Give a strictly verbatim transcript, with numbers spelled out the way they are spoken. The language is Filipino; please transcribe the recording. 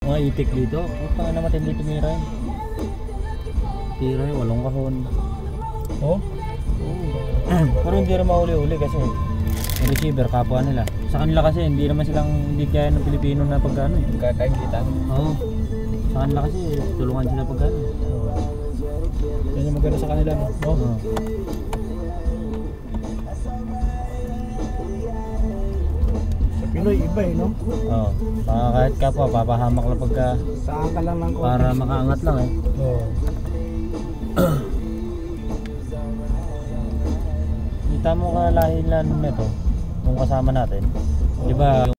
Mga itik dito. Puta na matindi tumira yun. Tira yun, walong kahon. Oh? Pero hindi rin mahuli-huli kasi yung receiver, kapwa nila. Sa kanila kasi hindi naman silang hindi kaya ng Pilipino na pagkano eh. Kakain kita. Oo. Sa kanila kasi tulungan sila pagkano. Yan yung maganda sa kanila, no? Oh. Oo. Sa Pinoy, iba eh, no? Oo. Baka kahit kapwa, papahamak lang pagka Saan ka lang ng konti. para makaangat lang eh. Oo. Kita mo ka lahi lang nito nung kasama natin. Di ba?